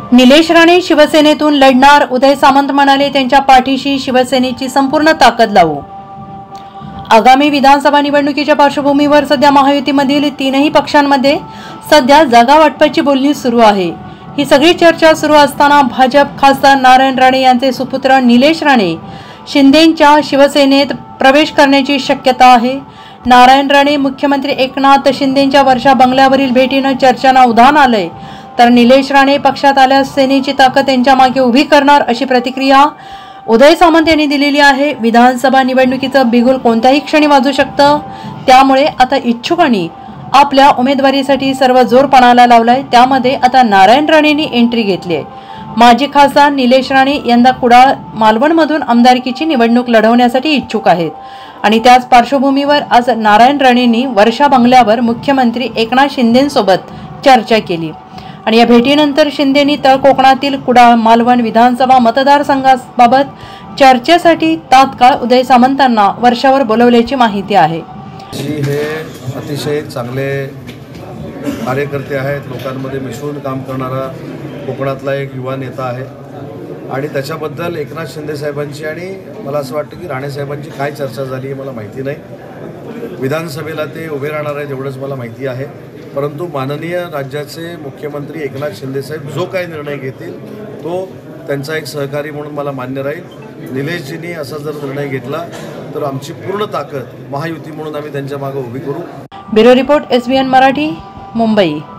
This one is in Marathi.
निलेश राणे शिवसेनेतून लढणार, उदय सामंत म्हणाले त्यांच्या पाठीशी शिवसेनेची संपूर्ण ताकद लावू। आगामी विधानसभा निवडणुकीच्या पार्श्वभूमीवर सध्या महायुतीमधील तीनही पक्षांमध्ये सध्या जागा वाटपाची बोलणी सुरू आहे। ही सगळी चर्चा सुरू असताना भाजप खासदार नारायण राणे यांचे सुपुत्र निलेश राणे शिंदेंच्या शिवसेनेत प्रवेश करण्याची शक्यता आहे। नारायण राणे मुख्यमंत्री एकनाथ शिंदेंच्या वर्षा बंगल्यावरील भेटीनं चर्चांना उधाण आलंय, तर निलेश राणे पक्षात आल्यास सेनेची ताकद त्यांच्या मागे उभी करणार अशी प्रतिक्रिया उदय सामंत यांनी दिलेली आहे। विधानसभा निवडणुकीचं बिगुल कोणत्याही क्षणी वाजू शकतं, त्यामुळे आता इच्छुकांनी आपल्या उमेदवारीसाठी सर्व जोर पणाला लावलाय। त्यामध्ये आता नारायण राणेंनी एंट्री घेतली आहे। माजी खासदार निलेश राणे यंदा कुडाळ मालवणमधून आमदारकीची निवडणूक लढवण्यासाठी इच्छुक आहेत आणि त्याच पार्श्वभूमीवर आज नारायण राणेंनी वर्षा बंगल्यावर मुख्यमंत्री एकनाथ शिंदेंसोबत चर्चा केली आणि या भेटीनंतर शिंदेंनी तळ कोकणातील कुडाळ मालवण विधानसभा मतदारसंघाबाबत चर्चेसाठी तात्काळ उदय सामंतांना वर्षावर बोलवल्याची माहिती आहे। हे अतिशय चांगले कार्यकर्ते आहेत, लोकांमध्ये मिसळून काम करणारा कोकणातला एक युवा नेता आहे आणि त्याच्याबद्दल एकनाथ शिंदे साहेबांची आणि मला असं वाटतं की राणे साहेबांची काय चर्चा झाली हे मला माहिती नाही। विधानसभेला ते उभे राहणार आहेत एवढंच मला माहिती आहे, परंतु माननीय राज्याचे मुख्यमंत्री एकनाथ शिंदे साहेब जो काही निर्णय घेतील तो त्यांचा एक सहकारी म्हणून मला मान्य राहील। निलेशजींनी असा जर निर्णय घेतला तर आमची पूर्ण ताकद महायुती म्हणून आम्ही त्यांच्या मागे उभी करू। Bureau report SBN Marathi, Mumbai.